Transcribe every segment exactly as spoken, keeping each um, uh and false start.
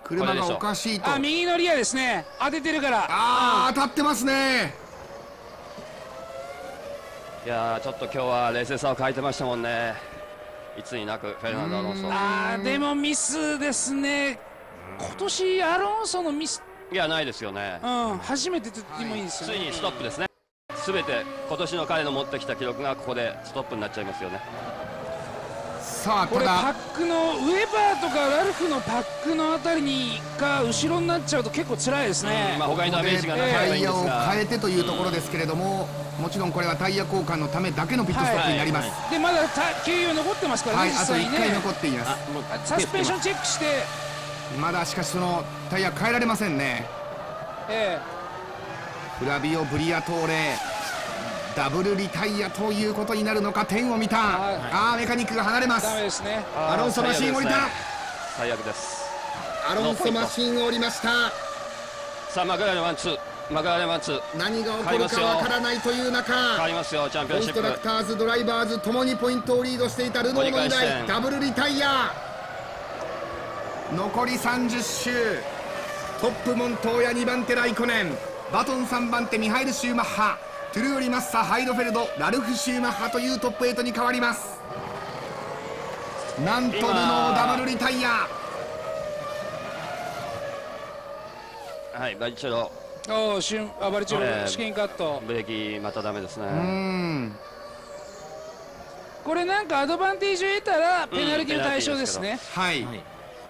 車がおかしいと。 あ、右のリアですね。当ててるから。 ああ、当たってますね。 いやー、ちょっと今日は冷静さを欠いてましたもんね。いつになくフェルナンド・アロンソ。 あー、でもミスですね。今年アロンソのミス、 いや、ないですよね。 うん、初めてと言ってもいいですよね。 ついにストップですね。すべて今年の彼の持ってきた記録がここでストップになっちゃいますよね。 さあ、 これパただックのウェバーとかラルフのパックのあたりにが後ろになっちゃうと結構辛いですね。 まあ他にダメージがなければタイヤをいいんですが、 変えてというところですけれども、もちろんこれはタイヤ交換のためだけのピットストップになります。 でまだ給油残ってますからね、 はい、 実あといっかい際にね。 残っています。 サスペンションチェックして、 まだしかしそのタイヤ変えられませんね。 えフラビオ・ブリアトーレダブルリタイアということになるのか。点を見た。 はい、 ああ、メカニックが離れまー、 す。 ダメですね。 アロンソマシン降りた。 最悪です。 アロンソマシン降りました。 さあマクラーレンワンツー、マクラーレンワンツー、 何が起こるかわからないという中、 変わりますよ。チャンピオンコンスシップトラクターズ、ドライバーズともにポイントをリードしていたルノーのにだいダブルリタイア。残りさんじゅっ周。トップモントーヤ、にばん手ライコネン、バトンさんばん手ミハイル・シューマッハ、トゥルーリ・マッサ、ハイドフェルド、ラルフ・シューマッハというトップエイトに変わります。なんとルノーダブルリタイア。 はい、バリチェロおお、シュンあバリチェロ、 えー試験カット。 ブレーキまたダメですね。 うーん、 これなんかアドバンテージを得たらペナルティの対象ですね。 はい、 はい、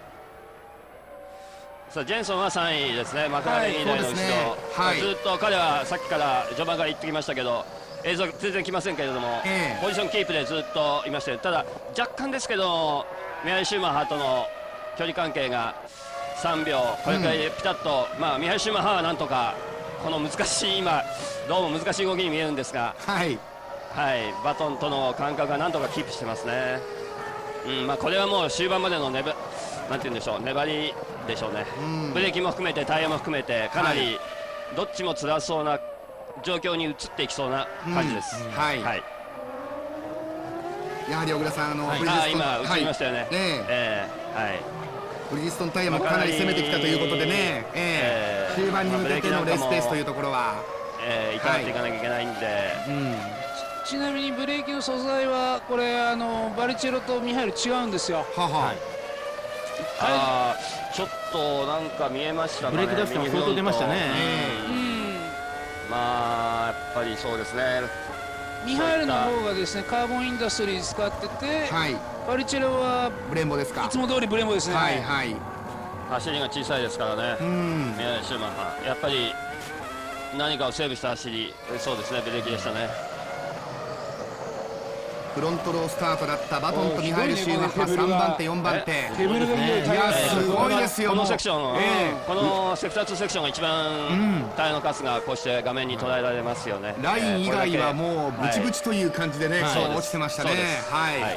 さあジェンソンはさんいですね。マクラーレンにだいの後ろ、 そうですねはいずっと彼はさっきから序盤から言ってきましたけど、映像全然来ませんけれども、 ええポジションキープでずっといましたよ。ただ若干ですけどミハイル・シューマッハとの距離関係がさんびょう、これくらいでピタッと、うん、まあミハイル・シューマッハはなんとかこの難しい、今どうも難しい動きに見えるんですが、 はい、 はい、バトンとの間隔がなんとかキープしてますね。うん、まあこれはもう終盤までのねばなんて言うんでしょう、粘りでしょうね。 うん、 ブレーキも含めてタイヤも含めてかなりどっちも辛そうな状況に移っていきそうな感じです。 うん、はい、 はい、 やはり小倉さん、あの、 はいブリヂストン、 あ今映りましたよね。 はい、ええええ、はい。 ブリヂストンタイヤもかなり攻めてきたということでね、ええええ終盤に向けてのレースペースというところは、 えー、痛がっていかなきゃいけないんで、 うん、 ちなみにブレーキの素材はこれあのバリチェロとミハイル違うんですよ。 はは、 はい、 あーちょっとなんか見えましたかね。 ブレーキ出しても相当出ましたね。 うえん、 まあやっぱりそうですね。 ミハイルの方がですねカーボンインダストリー使ってて、 えはい、 バリチェロはブレンボですか。 いつも通りブレンボですね。 はいはい、 走りが小さいですからね。 うん、 ミハイル・シューマッハやっぱり何かをセーブした走り、そうですね、ブレーキでしたね。 フロントロースタートだったバトンとミハイル・シューマッハ、さんばん手よんばん手、 ケブルがいいいやすごいですよ。 このもうセクション、 ええこのセクターツーセクションが一番タイヤの数がこうして画面に捉えられますよね。 ライン以外はもうブチブチ。 チという感じでね、 はいそう落ちてましたね。 そうですはい、 はい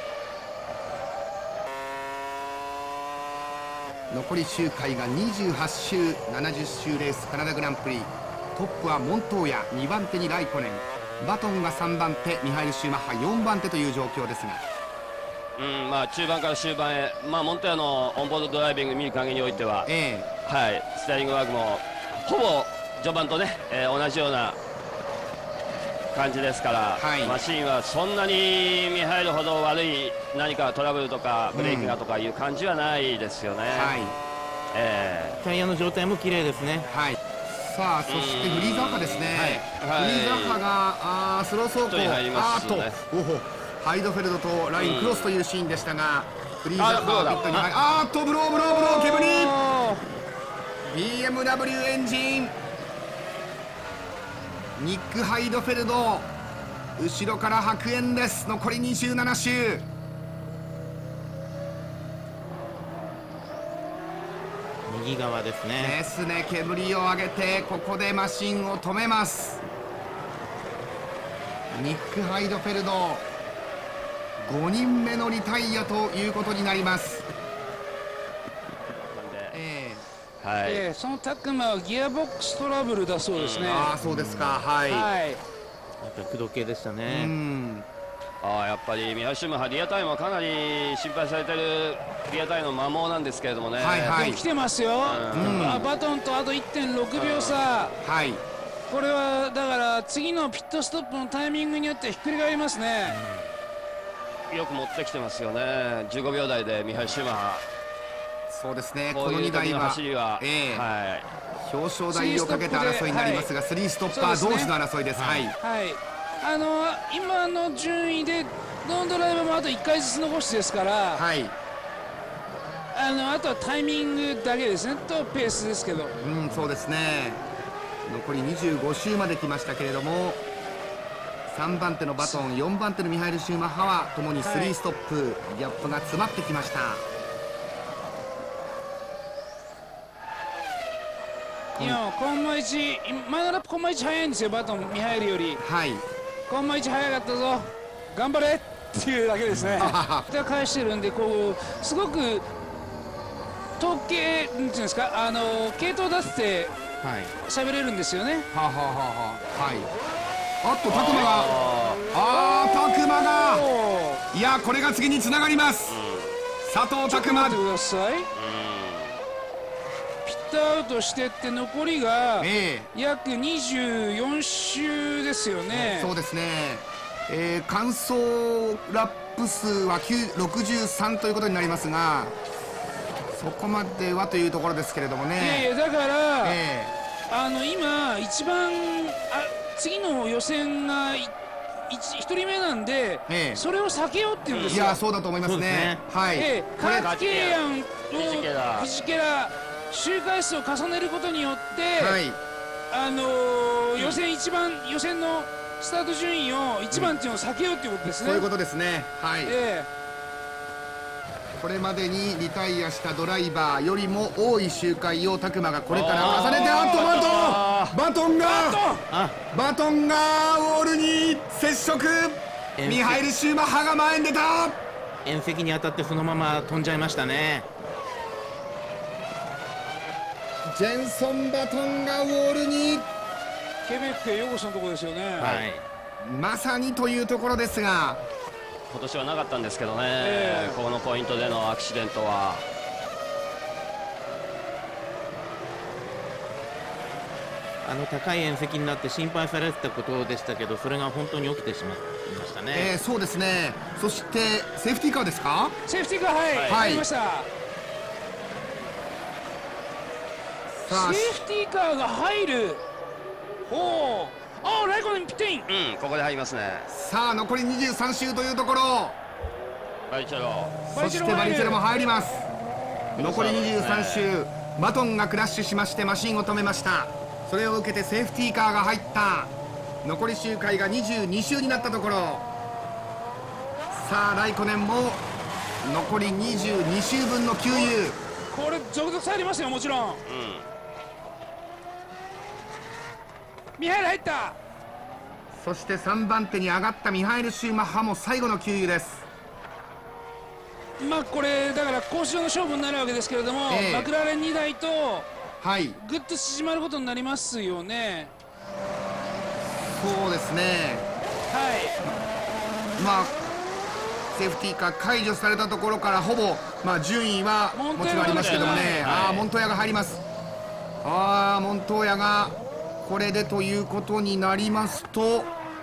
残り周回がにじゅうはち周、ななじゅっ周レースカナダグランプリ、トップはモントーヤ、にばん手にライコネン、バトンがさんばん手、ミハイル・シューマッハよんばん手という状況ですが、 うん、まあ中盤から終盤へ、まあモントヤのオンボードドライビング見る限りにおいては、 えはい、ステアリングワークもほぼ序盤とね、えー同じような感じですから、 はいマシンはそんなにミハイルほど悪い何かトラブルとかブレーキがとかいう感じはないですよね。 えはいえタイヤの状態も綺麗ですね。 はい、さあそしてフリーザッハですね、 はいフリーザッハがあースロー走行、 一人入りますねあーっとおほハイドフェルドとラインクロスというシーンでしたが、フリーザッハはピットに入り、あーっとブローブローブロー煙、 ビーエムダブリュー エンジン、ニック・ハイドフェルド後ろから白煙です。残りにじゅうなな周、 右側ですね。 ですね、煙を上げてここでマシンを止めます。ニック・ハイドフェルドごにんめのリタイアということになります。えーはいえーそのタックマはギアボックストラブルだそうですね。 ー、ああそうですか、はい、 はい、 やっぱり駆動系でしたうね。 ん、 ああやっぱりミハイル・シューマッハリアタイムはかなり心配されてるリアタイムの摩耗なんですけれどもね。 はいはいでも来てますよ、 うんあバトンとあといってんろくびょう差、 はい。 これはだから次のピットストップのタイミングによってひっくり返りますね、 よく持ってきてますよね。じゅうごびょうだいでミハイル・シューマッハ。 そうですね。 ここのにだいういう時のは走りは、 ええはい、 表彰台をかけた争いになりますが、スリーストッパー同士の争いです。はい。 はい、あの今の順位でどのドライバーもあといっかいずつ残しですから、 はい。 あのあとはタイミングだけですねとペースですけど、 うん、そうですね。残りにじゅうごしゅうまで来ましたけれども、さんばん手のバトン、よんばん手のミハイル・シューマッハはともにスリーストップ、ギャップが詰まってきました。 今コンマいち、前のラップコンマいち早いんですよ、バトンミハイルより。 はい。 コンマいち早かったぞ、頑張れっていうだけですね。返してるんで、こうすごく統計なんていうんですか、あの系統出してはい。 喋れるんですよね。 はあ、はあはあはあ、はい。あっと拓磨が、ああ拓磨が、いやこれが次につながります。佐藤拓磨。 待ってください。ピットアウトしてって残りがえ約にじゅうよん周ですよね。 え、そうですね。えー、完走ラップ数はろくじゅうさんということになりますが、そこまではというところですけれどもね。 いやいやだから、 えあの今一番あ次の予選がい一人目なんで、 ええそれを避けようっていうんでえ、いすよ。 やそうだと思いますね。はい。 ええ、 これカーテケヤンフィジケラとフィジケラ周回数を重ねることによって、 はいあのー予選一番予選のスタート順位をいちばんっていうのを避けようっていうことですね。 そういうことですね。はい。 えこれまでにリタイアしたドライバーよりも多い周回を拓磨がこれから重ねて、あっとバトンバトンがあ、 バトンがウォールに接触。 えミハイル・シューマッハが前に出た。 縁石に当たってそのまま飛んじゃいましたね。 ジェンソン・バトンがウォールに、 えケベックへようこそのところですよね。 はい。 まさにというところですが、 今年はなかったんですけどね、 ええこのポイントでのアクシデントは。 あの高い縁石になって心配されてたことでしたけど、それが本当に起きてしまいましたね。 えー、そうですね。そしてセーフティーカーですか。 セーフティーカー、はい、 はい入りました。 さあセーフティーカーが入る。ほう。ああ、ライコネンピットイン。 うん、ここで入りますね。 さあ残りにじゅうさん周というところ、 バリチェロ。 そしてバリチェロも入ります。残りにじゅうさん周、バトンがクラッシュしましてマシンを止めました。それを受けてセーフティーカーが入った。残り周回がにじゅうに周になったところ、さあライコネンも残りにじゅうに周分の給油。 これ続々入りますよ、もちろん。 うん。 ミハイル入った。 そしてさんばん手に上がったミハイル・シューマッハも最後の給油です。 まあこれだから交渉の勝負になるわけですけれども、 ええマクラーレンにだいとはい、 ぐっと縮まることになりますよね。 そうですね。 はい。 まあセーフティーカー解除されたところからほぼ、まあ、順位はモントヤもちろんありますけどもね、 はいああモントーヤが入ります。ああモントーヤがこれでということになりますと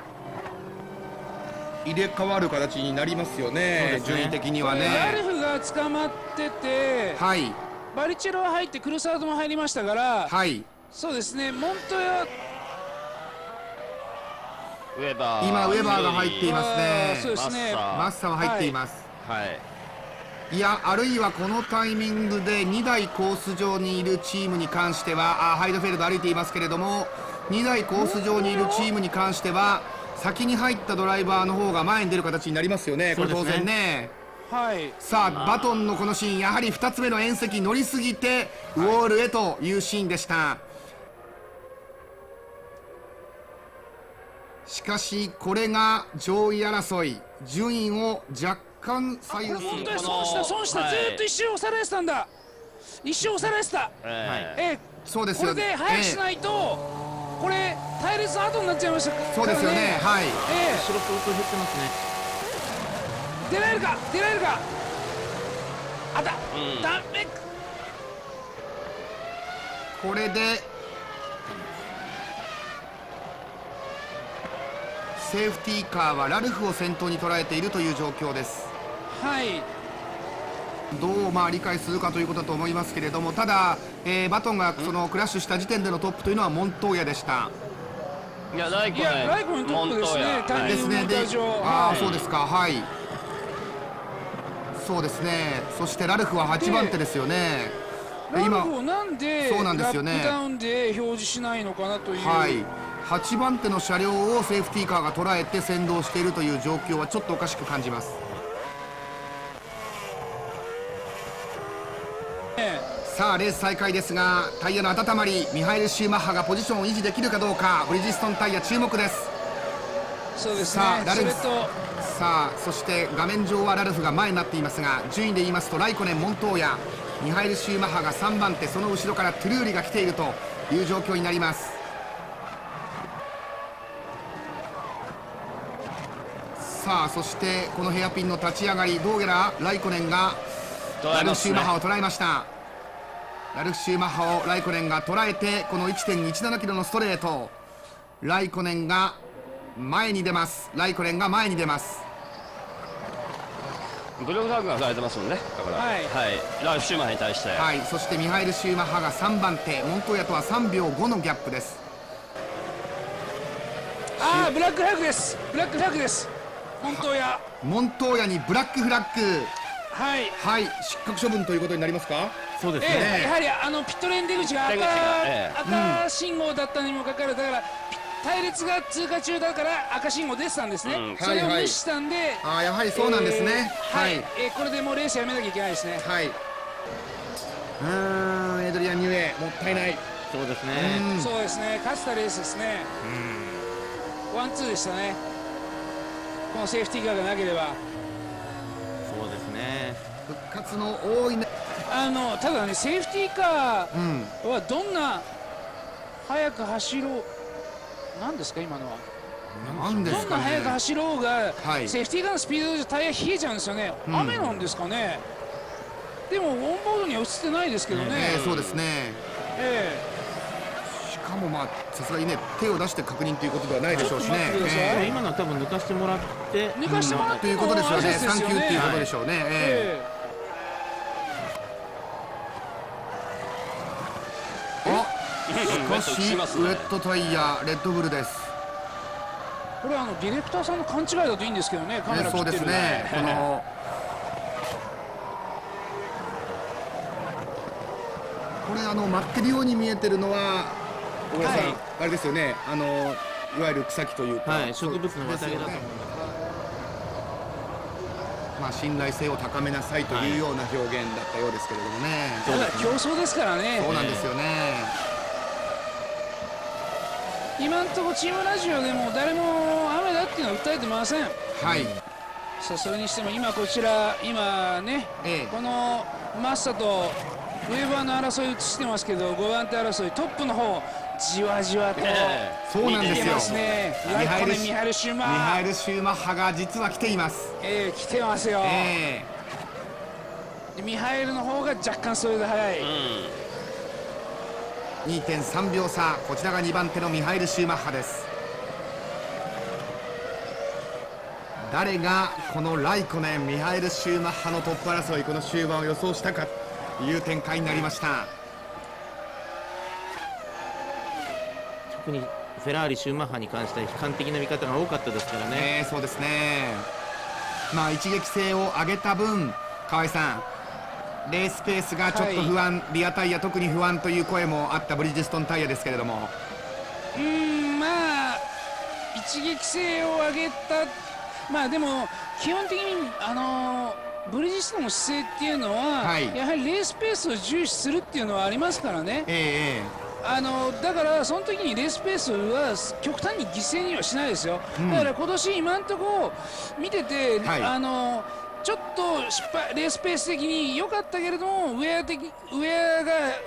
入れ替わる形になりますよね、 そうですね順位的にはラね。 ルフが捕まってて、 はいバリチェロは入ってクルサードも入りましたから、 はい、 そうですね、モントヤウェバー。 今ウェバーが入っていますねあーそうですね。 マッサは入っています。 はい。 いやあるいはこのタイミングでにだいコース上にいるチームに関しては、あハイドフェルド歩いていますけれども、にだいコース上にいるチームに関しては先に入ったドライバーの方が前に出る形になりますよね。これ当そうですね然ね。 はい。 さあバトンのこのシーン、やはりふたつめの縁石乗りすぎてウォールへというシーンでした。しかしこれが上位争い、順位を若干左右する本当に損した損した、 はいずーっと一周押されてたんだ、一周押されてた。 ええそうですよこれで早くしないと、これ隊列の後になっちゃいましたからね。 そうですよね。はいえ後ろ相当減ってますね。 出られるか出られるか、あった、 うんダメ。 これでセーフティーカーはラルフを先頭に捉えているという状況です。 はい、 どうまあ理解するかということだと思いますけれども、ただ、えーバトンがそのクラッシュした時点でのトップというのはモントーヤでした。 いやライコいやネンライコネントップですねモントーヤはい単純ですね。でモーター上、 ああ、 はいそうですか。はい。そうですね。そしてラルフははちばん手ですよね。でラル今フをなんでそうなんですよねラップダウンで表示しないのかなという、 はいはちばん手の車両をセーフティーカーが捉えて先導しているという状況はちょっとおかしく感じます。 ねさあレース再開ですが、タイヤの温まり、ミハエル・シューマッハがポジションを維持できるかどうか。ブリヂストンタイヤ注目です。 そうですねさあラルフそれとさあそして画面上はラルフが前になっていますが、順位で言いますとライコネン、モントーヤ、ミハエル・シューマッハがさんばん手、その後ろからトゥルーリが来ているという状況になります。さあそしてこのヘアピンの立ち上がり、どうやらライコネンがラルフ・シューマッハを捉えました。ラルフ・シューマッハをライコネンが捉えて、この いってんいちななキロのストレート、ライコネンが前に出ます。ライコネンが前に出ます。 ブルーフラッグが振られてますもんね。だからはいはいラルフ・シューマッハに対して、 はい、そしてミハエル・シューマッハがさんばん手、モントーヤとはさんびょうごのギャップです。 ああブラックフラッグです、ブラックフラッグです、モントーヤ、 モントーヤにブラックフラッグ、 はいはい、失格処分ということになりますか。 そうですえね。 えやはりあのピットレーン出口が赤出口がええ赤信号だったにもかかわらず、だから隊列が通過中だから赤信号出てたんですね、 うんそれをはいはい無視したんで、 ああやはりそうなんですね。 えーはい、 はいえーこれでもうレースやめなきゃいけないですね。 はい。うーんエドリアン・ニュエもったいない。 そうですね。 うんそうですね、勝ったレースですね、ワンツーでしたね、このセーフティーカーがなければ。 そうですね。 復活の多いね。 あのただね、セーフティーカうんーはどんな速く走ろう、なんですか、今のは。 なんですかどんな速くね。 走ろうが、 はいセーフティーカーのスピードじゃタイヤ冷えちゃうんですよね、 うん雨なんですかね、でもオンボードには映ってないですけどね、 えーそうですね。 えしかもまあさすがにね手を出して確認ということではないでしょうしね。 ちょっと待ってくださいえ今のは多分抜かしてもらって抜かしてもらっーということですよね。 挨拶ですよねサンキューっていうことでしょうね。 えええーあうんしかししますねウェットタイヤレッドブルです。 これはあのディレクターさんの勘違いだといいんですけどね、カメねそうラ切ってるですね。このこれあの舞ってるように見えてるのは小倉さん、 はいあれですよね。あのいわゆる草木というか、 はい、植物の綿毛だと思います。 まあ信頼性を高めなさいというような表現だったようですけれどもね。 ただ競争ですからね、 そうなんですよね。 今のところチームラジオでも誰も雨だっていうのは訴えてません。 はい。 さあそれにしても今こちら今ね、 ええこのマッサとウェーバーの争い映してますけど、ごばん手争いトップの方じわじわとええそうなんですよ見てますね。ライコネンミハエル・シューマミハエー、 ル・シューマッハが実は来ています。 えー、来てますよ、 えでミハエルの方が若干それで速い、 うんえにてんさんびょう差。こちらがにばん手のミハエル・シューマッハです。誰がこのライコネンミハエル・シューマッハのトップ争い、この終盤を予想したかという展開になりました。 特にフェラーリ、シューマッハに関しては悲観的な見方が多かったですからね。 ね、そうですね。まあ一撃性を上げた分、河合さん、レースペースがちょっと不安、リアタイヤ特に不安という声もあったブリヂストンタイヤですけれども、 うーんまあ一撃性を上げた、まあでも基本的にあのブリヂストンの姿勢っていうのは、 はいやはりレースペースを重視するっていうのはありますからね。 ええあのだからその時にレースペースは極端に犠牲にはしないですよ、 うんだから今年今のところ見てて、 はいあのちょっと失敗レースペース的に良かったけれどもウェア的ウェアが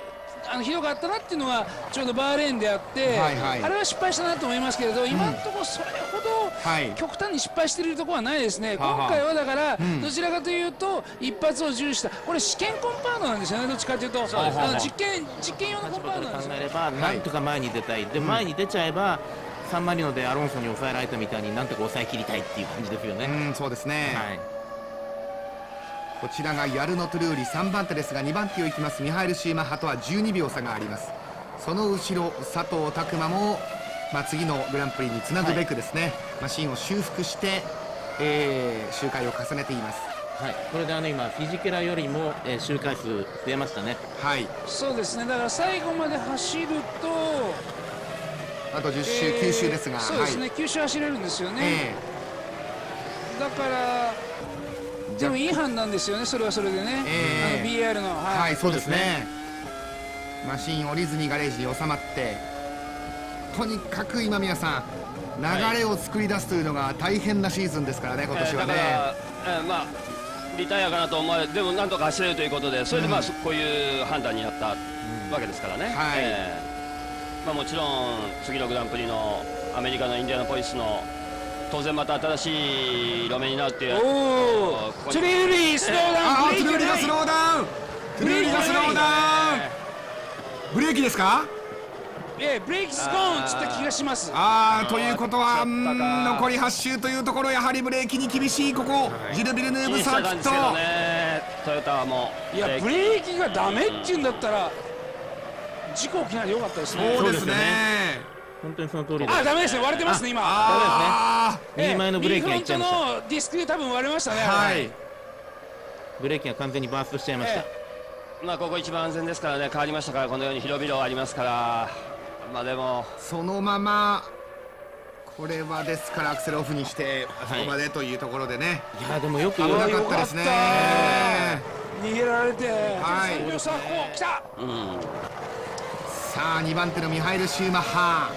あのひどかったなっていうのがちょうどバーレーンであって、 はいはいあれは失敗したなと思いますけれど、今のところそれほはいど極端に失敗しているところはないですね、 はあはあ今回はだから、 んどちらかというと一発を重視した、これ試験コンパウンドなんですよね、どっちかというと、 そうですねあの実験実験用のコン立場パウンドなんですよね。 から考えれば、なんとか前に出たい、で前に出ちゃえば、サンマリノでアロンソに抑えられたみたいになんとか抑え切りたいっていう感じですよね。 うんそうですね、 はいこちらがヤルノトゥルーリさんばん手ですが、にばん手を行きますミハエル・シューマッハとはじゅうにびょう差があります。その後ろ佐藤拓磨も、まあ、次のグランプリにつなぐべくですね、マシンを修復して、えー周回を重ねています。 はい、これであの今、フィジケラよりも、えー周回数増えましたね。 はいそうですね、だから最後まで走ると、 あとじゅっ周、 えーきゅう周ですが、 そうですね、 はいきゅう周走れるんですよね、 えだからでもいい判断ですよね、それはそれでね、 えーあの ビーアール の、 ーはい、そうですそうですね。マシン降りずにガレージに収まって、とにかく今宮さん、流れを作り出すというのが大変なシーズンですからね、今年はね。 えーだから、えーまあリタイアかなと思われでもなんとか走れるということで、それでまあ、 うんこういう判断になったわけですからね、 はいえーまあ、もちろん次のグランプリのアメリカのインディアナポリスの当然また新しい路面になるっていう、 おここにおトゥルーリースローダウン、 ああ、 ブレーキトゥルーリがスローダウン、トゥルーリがスローダウン、ブレーキですか？ ええブレーキスコーンっつった気がします。 ああ、ということは、 ちょっとかうん残りはち周というところ、やはりブレーキに厳しいここ、ジル・ビルヌー気にしブサーキッてたんですけどト。 ね、トヨタはもういやブレーキブレーキがダメっていうんだったら事故起きないでよかったですね。 そうですね。 本当にその通りです。 あダメですね、割れてますね今。 あええ右前のブレーキがいっちゃいました右フロントのディスクで多分割れましたね。 あ、はい。 ブレーキが完全にバーストしちゃいました。 えまあここ一番安全ですからね、変わりましたから、このように広々ありますから、まあでもそのまま、これはですからアクセルオフにして、あそこまでというところでね、 いやでもよく危なかったですね。 逃げられて、 はいおよそこう来た。 うんさあにばん手のミハエル・シューマッハ、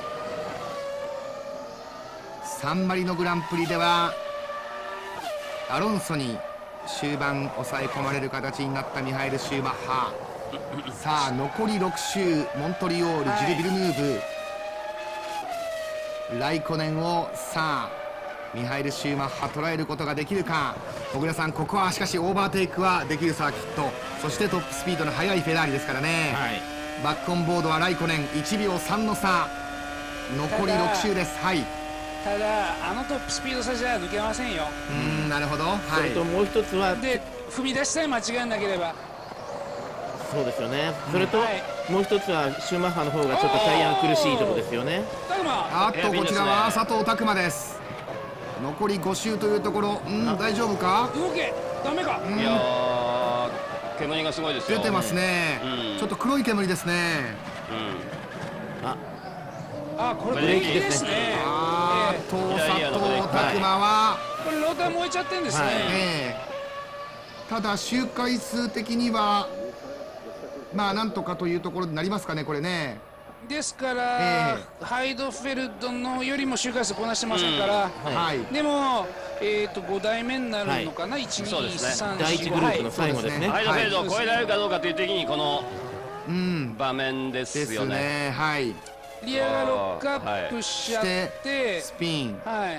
サンマリノグランプリではアロンソに終盤抑え込まれる形になったミハエル・シューマッハ。さあ残りろく周、モントリオール、 はいジル・ビルヌーブ、ライコネンをさあミハエル・シューマッハ捉えることができるか。小倉さん、ここはしかしオーバーテイクはできるサーキット、そしてトップスピードの速いフェラーリですからね、 はい。 バックオンボードはライコネンいちびょうさんの差、残りろく周です。はい、 ただあのトップスピード差じゃ抜けませんよ。 うーんなるほど、はい、 それともう一つは、 で踏み出しさえ間違えなければ。 そうですよね。それと、 はいもう一つはシューマッハの方がちょっとタイヤが苦しいところですよね。 ただまああっとこちらは佐藤拓磨です。残りご周というところ、うん大丈夫か。 動けダメか。 うんいやー煙がすごいですよ。 出てますね、 うんちょっと黒い煙ですね。 うんあ、 あこれブブレーキレーキでねですすね。 あーっと佐左のブレーキ藤拓磨は、 これローター燃えちゃってんですね。 はいええただ周回数的にはまあなんとかというところになりますかね、これね。 ですから、 えハイドフェルドのよりも周回数こなしてませんから、 はい、 でも、えー、とご代目になるのかな、いち、に、 そうですねさん、 第一グループのは最後ですね。 ハイドフェルドを超えられるかどうかという時にこのうん場面でですすよね。 ね、はい、 い、リアがロックアップしちゃって、 スピン、 はい、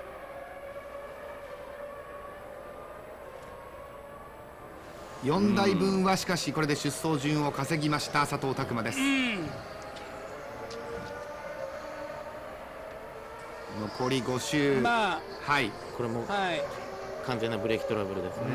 よんだいぶんはしかしこれで出走順を稼ぎました佐藤拓磨です。残りご周、 まあ、 はい、 これもはい、 完全なブレーキトラブルですね。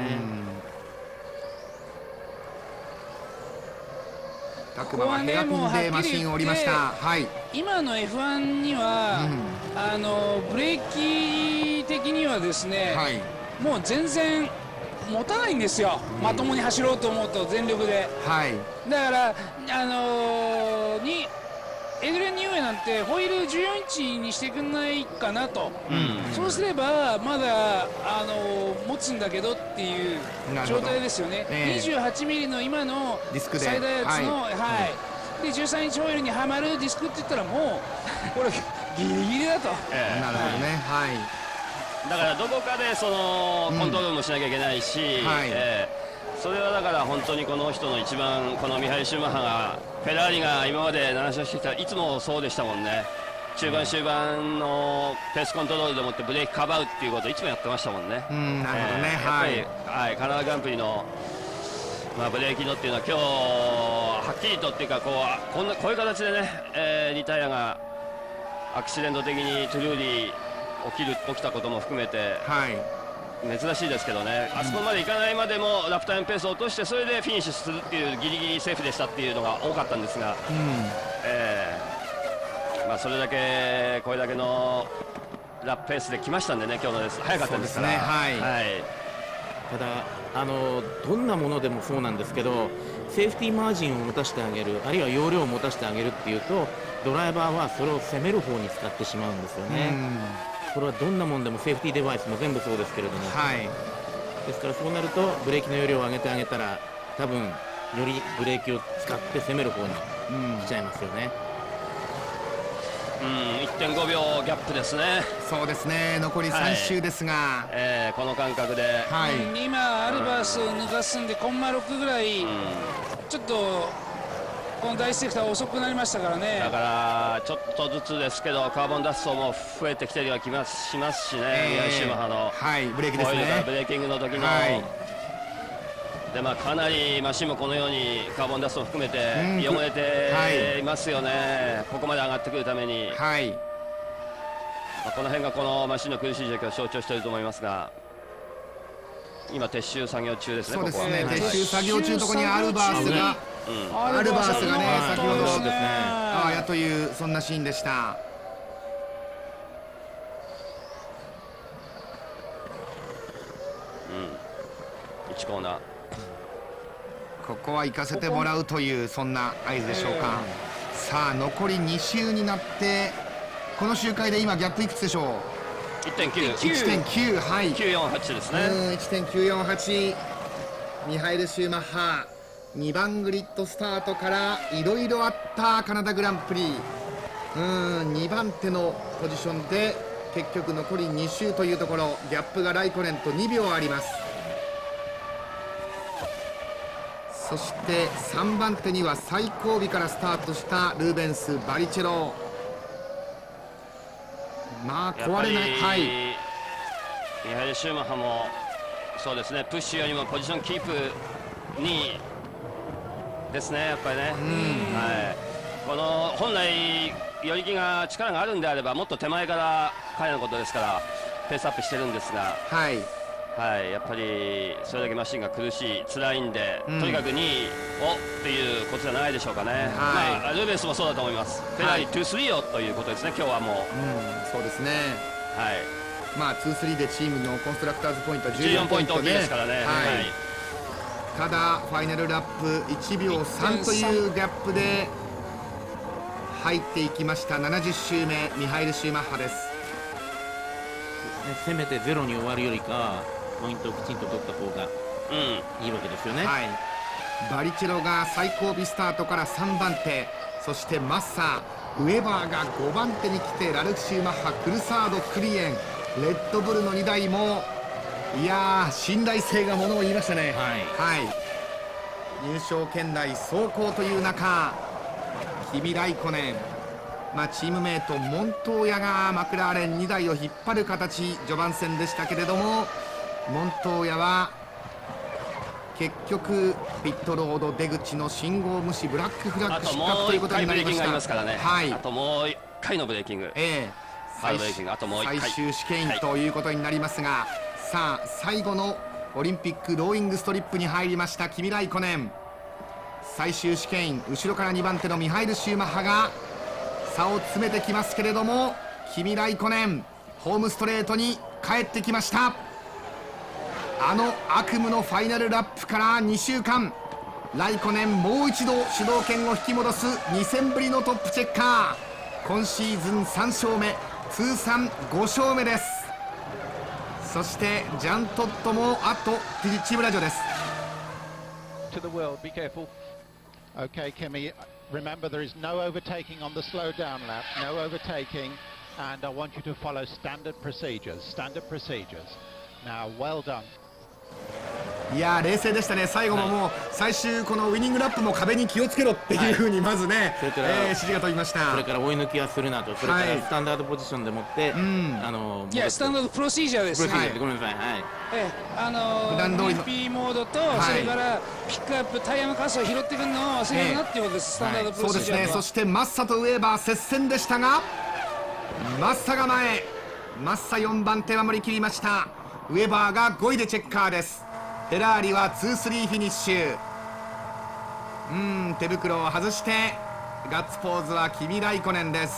拓磨はヘアピンでマシンを降りました。はい、 今の エフワン には、あのブレーキ的にはですね、 はい、 もう全然持たないんですよ、まともに走ろうと思うと全力で。 はい、 だからあのーにエドリアン・ニューエなんてホイールじゅうよんインチにしてくんないかなと、そうすればまだ、あのー持つんだけどっていう状態ですよね、 ええにじゅうはちミリの今のディスクで最大圧の、 ははいでじゅうさんインチホイールにはまるディスクって言ったらもうこれギリギリだと。 ええなるほどね、はい、 だからどこかでそのうんコントロールもしなきゃいけないし、 はいええそれはだから本当にこの人の一番、このミハエル・シューマッハがフェラーリが今までなな勝してきた、いつもそうでしたもんね。中盤終盤のペースコントロールでもってブレーキかばうっていうことをいつもやってましたもんね。 うん、なるほどね、 えーはい、 やっぱり、はい、カナダグランプリの、まあ、ブレーキのっていうのは今日はっきりとっていうかこうこんなこういう形でね、えーリタイアがアクシデント的にトゥルーリー起きる起きたことも含めてはい珍しいですけどね、あそこまでいかないまでもラップタイムペースを落としてそれでフィニッシュするっていうギリギリセーフでしたっていうのが多かったんですが、 うんえーまあ、それだけこれだけのラップペースで来ましたんでね、今日のレース早かったですから。 そうですねはいはいただあのどんなものでもそうなんですけど、セーフティーマージンを持たせてあげる、あるいは容量を持たせてあげるっていうと、ドライバーはそれを攻める方に使ってしまうんですよね。 うんこれはどんなもんでもセーフティーデバイスも全部そうですけれども、 はいですからそうなるとブレーキの容量を上げてあげたら多分よりブレーキを使って攻める方にうん来ちゃいますよね。 うん、いってんごびょうギャップですね、 そうですね、残りさん周ですが、 えーこの感覚で、 はい、 うん今アルバースを抜かすんでコンマろくぐらい、 うんちょっとこの第一セクター遅くなりましたからね。 だからちょっとずつですけどカーボンダストも増えてきてるような気がしますしね、ミハエル・シューマッハのはいブレーキですホイールからねブレーキングの時の、 はいでまあ、かなりマシンもこのようにカーボンダストを含めてうん汚れていますよね、ここまで上がってくるために、 はいまあ、この辺がこのマシンの苦しい状況を象徴していると思いますが、今撤収作業中ですね、 そうですね、 ここは。 撤収作業中のところにアルバースがうんアルバースがねはい先ほどそうですねああやというそんなシーンでした。 いちコーナーここは行かせてもらうというそんな合図でしょうか。さあ残りに周になってこの周回で今ギャップいくつでしょう。 いってんきゅういってんきゅう はいきゅうよんはちですね。 うん いってんきゅうよんはち ミハエル・シューマッハにばんグリッドスタートからいろいろあったカナダグランプリ、うんにばん手のポジションで結局残りに周というところ、ギャップがライコネンとにびょうあります。そしてさんばん手には最後尾からスタートしたルーベンス・バリチェロ、まあやっぱり壊れない、はいミハエル・シューマッハもそうですね、プッシュよりもポジションキープにですね、やっぱりね、はい、この本来寄り気が力があるんであればもっと手前から彼のことですからペースアップしてるんですが、 はいはい、やっぱりそれだけマシンが苦しい辛いんで、 うんとにかくにいをっていうことじゃないでしょうかね、 はいまあ、ルーベンスもそうだと思います、フェラーリに、スリーをということですね、今日はもう、 うんそうですね。 はい、 まあに、さんでチームのコンストラクターズポイントはじゅうよんじゅうよんポイント大きいポイントでですからね、 はいはいただファイナルラップいちびょうさんというギャップで入っていきました。ななじゅっ周目ミハエル・シューマッハです。 ねせめてゼロに終わるよりかポイントをきちんと取った方がうんいいわけですよね。 はい、バリチェロが最後尾スタートからさんばん手、そしてマッサー、ウェバーがごばん手に来て、ラルフ・シューマッハ、クルサード、クリエン、レッドブルのにだいもいやー信頼性がものを言いましたね。 はいはい、入賞圏内走行という中、キミ・ライコネン、まあ、チームメートモントーヤがマクラーレンにだいを引っ張る形序盤戦でしたけれども、モントーヤは結局ピットロード出口の信号無視ブラックフラッあとグ失格もう1 ということに回ブレーキングありなりました。 ますからね、 はいあともういっかいのブレーキング、 ええハードブレーキングあともういっかい最終試験員ということになりますが、さあ最後のオリンピックローイングストリップに入りましたキミ・ライコネン、最終試験員後ろからにばん手のミハエル・シューマッハが差を詰めてきますけれども、キミ・ライコネンホームストレートに帰ってきました。あの悪夢のファイナルラップからにしゅうかん、ライコネンもう一度主導権を引き戻すに戦ぶりのトップチェッカー、今シーズンさん勝目、通算ご勝目です。そしてジャントットもあとチームラジオです。 To the wheel, be careful. Okay, Kimi, remember there is no overtaking on the slow down lap, no overtaking, and I want you to follow standard procedures, standard procedures. Now, well done. いやー冷静でしたね。最後ももう最終このウイニングラップも壁に気をつけろっていうふうにまずね、 それからえー指示が飛びました。 それから追い抜きはするなと、それからスタンダードポジションでもって、 んあのいやスタンダードプロシージャーですね。 プロシージャーでごめんなさい、はい、 ええ、あの普段通りのブイピー モードと、 いそれからピックアップタイヤのカスを拾ってくるのを忘れるなっていうことです、スタンダードプそうですね。 ロシージャーとは。 そしてマッサとウェーバー接戦でしたが、マッサが前、マッサよんばん手守り切りました。ウェーバーがごいでチェッカーです。フェラーリはツースリーフィニッシュ。うーん手袋を外してガッツポーズはキミ・ライコネンです。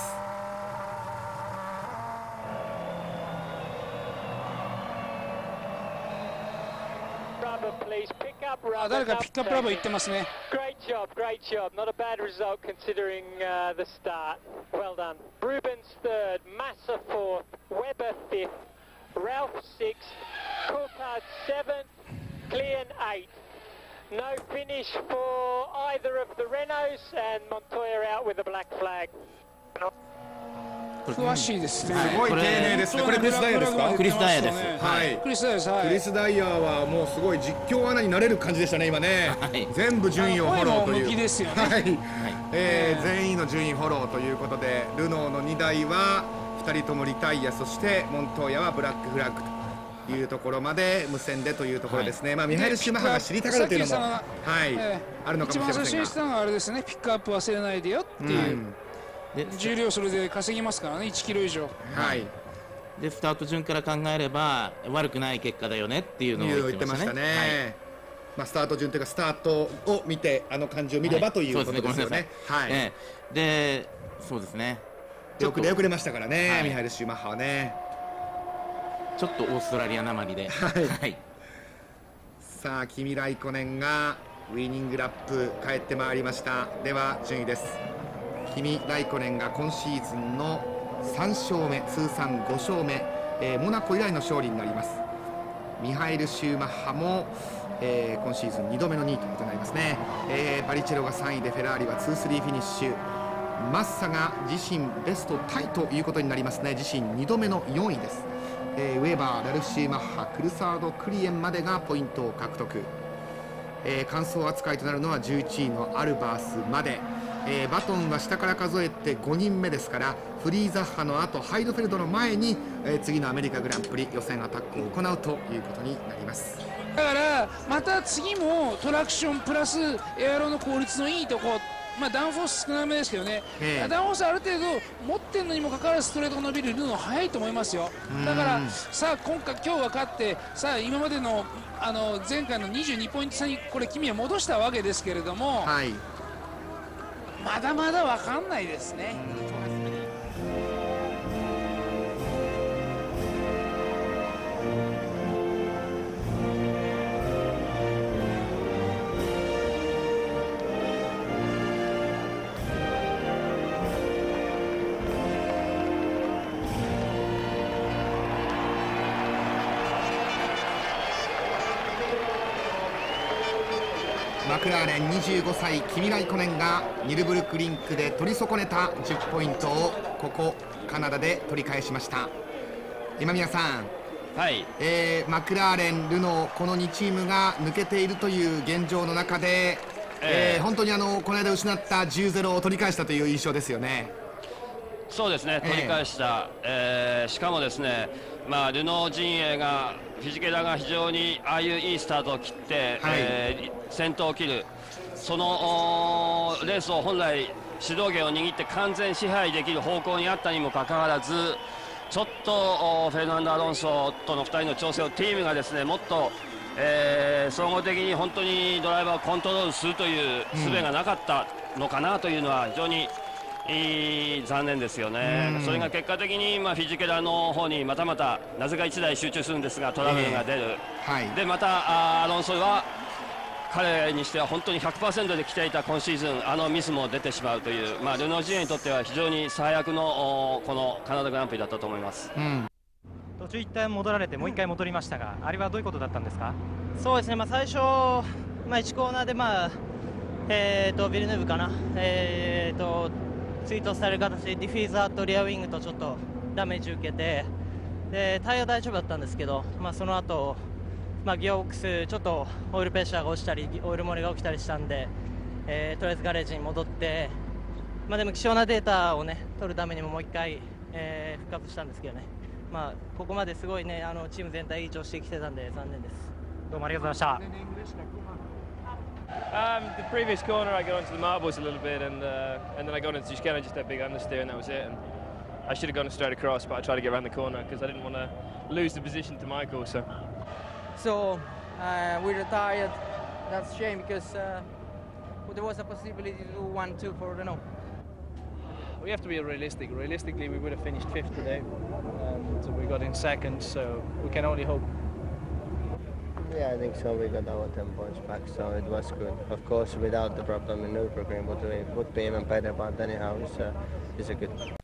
あ、誰かピックアップラボ言ってますね。 Great job, great job. Not a bad result considering uh, the start. Well done. Rubens third, Massa fourth, Webber fifth, Ralph sixth, Coulthard seventh, Clean eighth. No finish for either of the Renaults and Montoya out with a black flag. 詳しいですね。 すごい丁寧ですね。これクリス・ダイヤですか？ クリスダイヤですはいクリスダイヤです。はい。 クリス・ダイヤはもうすごい実況アナになれる感じでしたね今ね、 はい、 全部順位をフォローという、 声も向きですよね。 はい、 はいえー全員の順位フォローということで、ルノーのにだいはふたりともリタイア、そしてモントーヤはブラックフラッグというところまで無線でというところですね、まあ、ミハエル・シューマッハが知りたがるというのも、 さっはいきさえあるのかもしれませんが、 一番最初にしたのはあれですね、ピックアップ忘れないでよっていう、 うんで重量それで稼ぎますからね、いちキロ以上。 はいでスタート順から考えれば悪くない結果だよねっていうのを言言ってましたね。 ってましたね、まあ、スタート順というかスタートを見てあの感じを見ればということですよね。はい、 ええでそうですね。 よく出遅れましたからね、 はいミハエル・シューマッハはね。 ちょっとオーストラリアなまりで、 はいはい、 さあキミ・ライコネンがウイニングラップ帰ってまいりました。では順位です。キミ・ライコネンが今シーズンのさん勝目、通算ご勝目、えーモナコ以来の勝利になります。ミハエル・シューマッハも、えー今シーズンにどめのにいということになりますね、えーバリチェロがさんいでフェラーリはツースリーフィニッシュ、マッサが自身ベストタイということになりますね。自身にどめのよんいです。えーウェーバー、ラルフ・シューマッハ、クルサード、クリエンまでがポイントを獲得、えー完走扱いとなるのはじゅういちいのアルバースまで、えーバトンは下から数えてごにんめですから、フリーザッハの後ハイドフェルドの前に、えー次のアメリカグランプリ予選アタックを行うということになります。 だからまた次もトラクションプラスエアロの効率のいいとこ、まあ、ダウンフォース少なめですけどね、 ええダウンフォースある程度持ってるのにもかかわらずストレートが伸びるの早いと思いますよ。だからさあ今回今日は勝ってさあ今までのあの前回のにじゅうにポイント差にこれ君は戻したわけですけれども、 はいまだまだ分かんないですね。 マクラーレンにじゅうごさいキミ・ライコネンがニルブルクリンクで取り損ねたじゅっポイントをここカナダで取り返しました。今宮さん、 はい、 えーマクラーレン、ルノーこのにチームが抜けているという現状の中で、えーえー本当にあのこの間失ったじゅうたいゼロを取り返したという印象ですよね。 そうですね、 ええ取り返した、えーしかもですね、まあ、ルノー陣営が、フィジケラが非常にああいういいスタートを切って、 はいえー先頭を切る、そのおーレースを本来、主導権を握って完全支配できる方向にあったにもかかわらず、ちょっとおーフェルナンド・アロンソとのふたりの調整をチームがですねもっと、えー総合的に本当にドライバーをコントロールするという術がなかったのかなというのは非常に、いい残念ですよね、それが結果的に、まあ、フィジケラの方にまたまたなぜかいちだい集中するんですがトラブルが出る、 はいでまたあーアロンソは彼にしては本当に ひゃくパーセント で来ていた今シーズン、あのミスも出てしまうという、まあ、ルノー陣営にとっては非常に最悪のおこのカナダグランプリだったと思います。 うん途中一旦戻られてもう一回戻りましたが、あれはどういうことだったんですか？ そうですね、まあ、最初、まあ、いちコーナーで、まあえー、とビルヌーブかな、えー、とツイートされる形でディフィーザーとリアウィングとちょっとダメージ受けて、でタイヤ大丈夫だったんですけど、まあ、その後、 まあ、ギアボックスちょっとオイルプレッシャーが落ちたりオイル漏れが起きたりしたんで、えーとりあえずガレージに戻って、まあ、でも希少なデータを、ね、取るためにももう一回、えー復活したんですけどね、まあ、ここまですごい、ね、あのチーム全体いい調子できてたんで残念です。 どうもありがとうございました。 Um, the previous corner, I got onto the marbles a little bit, and uh, and then I got into just kind of just that big understeer, and that was it. And I should have gone straight across, but I tried to get around the corner because I didn't want to lose the position to Michael. So, so uh, we retired. That's a shame because uh, there was a possibility to do one two for Renault. We have to be realistic. Realistically, we would have finished fifth today, and we got in second, so we can only hope. Yeah, I think so. We got our ten points back, so it was good. Of course, without the problem in Nürburgring, would be would be even better. But anyhow, it's a it's a good